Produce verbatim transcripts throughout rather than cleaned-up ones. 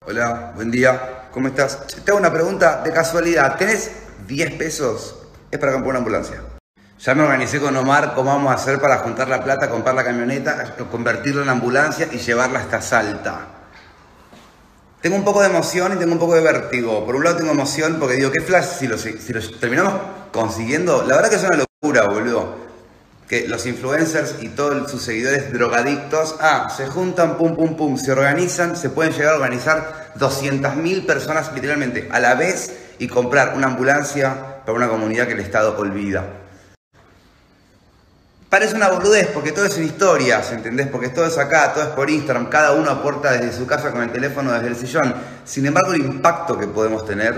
Hola, buen día, ¿cómo estás? Te hago una pregunta de casualidad. ¿Tenés diez pesos? Es para comprar una ambulancia. Ya me organicé con Omar cómo vamos a hacer para juntar la plata, comprar la camioneta, convertirla en ambulancia y llevarla hasta Salta. Tengo un poco de emoción y tengo un poco de vértigo. Por un lado tengo emoción porque digo, qué flash si lo, si lo terminamos consiguiendo. La verdad que es una locura, boludo. Que los influencers y todos sus seguidores drogadictos, ah, se juntan, pum, pum, pum, se organizan, se pueden llegar a organizar doscientas mil personas literalmente a la vez y comprar una ambulancia para una comunidad que el Estado olvida. Parece una boludez porque todo es en historias, ¿entendés? Porque todo es acá, todo es por Instagram, cada uno aporta desde su casa con el teléfono, desde el sillón. Sin embargo, el impacto que podemos tener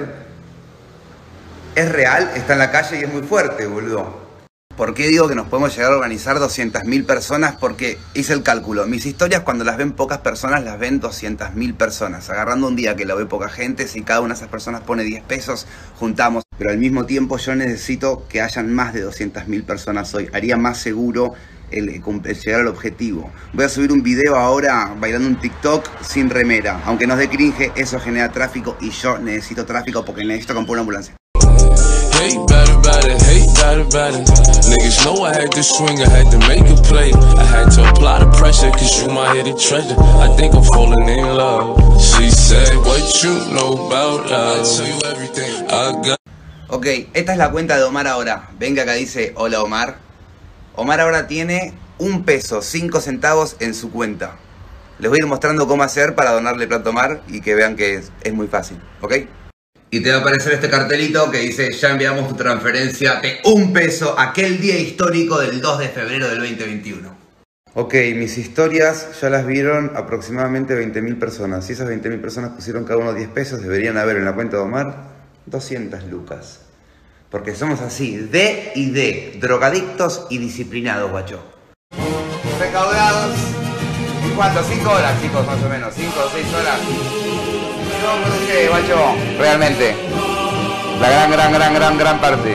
es real, está en la calle y es muy fuerte, boludo. ¿Por qué digo que nos podemos llegar a organizar doscientas mil personas? Porque hice el cálculo. Mis historias, cuando las ven pocas personas, las ven doscientas mil personas. Agarrando un día que la ve poca gente, si cada una de esas personas pone diez pesos, juntamos. Pero al mismo tiempo yo necesito que hayan más de doscientas mil personas hoy. Haría más seguro el, el llegar al objetivo. Voy a subir un video ahora bailando un TikTok sin remera. Aunque nos dé cringe, eso genera tráfico y yo necesito tráfico porque necesito comprar una ambulancia. Hate bad about it, hate bad about it. Niggas know I had to swing, I had to make a play. I had to apply the pressure, cause you my hidden treasure. I think I'm falling in love. She said, what you know about love? I tell you everything I got. Ok, esta es la cuenta de Omar ahora. Venga acá, dice, hola Omar. Omar ahora tiene un peso, cinco centavos en su cuenta. Les voy a ir mostrando cómo hacer para donarle plata a Omar y que vean que es, es muy fácil, ¿ok? Y te va a aparecer este cartelito que dice, ya enviamos tu transferencia de un peso aquel día histórico del dos de febrero del veinte veintiuno. Ok, mis historias ya las vieron aproximadamente veinte mil personas. Si esas veinte mil personas pusieron cada uno diez pesos, deberían haber en la cuenta de Omar doscientas lucas. Porque somos así, de y de, drogadictos y disciplinados, guacho. Recaudados. ¿Y cuánto? cinco horas, chicos, más o menos. cinco o seis horas. No, no sé, guacho. Realmente. La gran, gran, gran, gran, gran parte.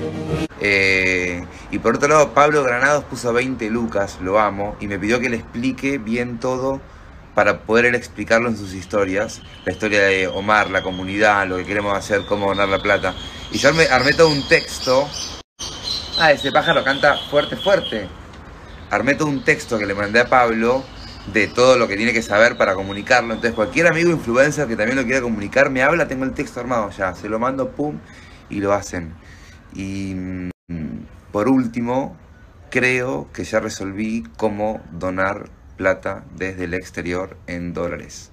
Eh, y por otro lado, Pablo Granados puso veinte lucas, lo amo, y me pidió que le explique bien todo para poder él explicarlo en sus historias. La historia de Omar, la comunidad, lo que queremos hacer, cómo donar la plata. Y yo armé, armé todo un texto. Ah, ese pájaro canta fuerte, fuerte. Armé todo un texto que le mandé a Pablo de todo lo que tiene que saber para comunicarlo. Entonces cualquier amigo influencer que también lo quiera comunicar me habla, tengo el texto armado ya, se lo mando, pum, y lo hacen. Y por último, creo que ya resolví cómo donar plata desde el exterior en dólares.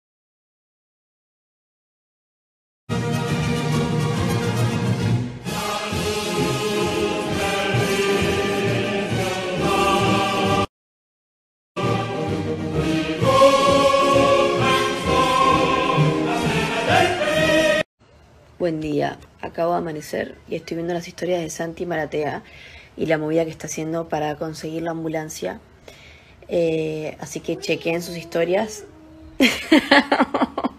Buen día, acabo de amanecer y estoy viendo las historias de Santi Maratea y la movida que está haciendo para conseguir la ambulancia. Eh, así que chequeen sus historias.